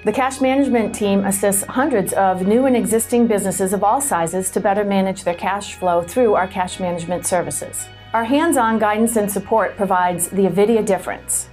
The cash management team assists hundreds of new and existing businesses of all sizes to better manage their cash flow through our cash management services. Our hands-on guidance and support provides the Avidya difference.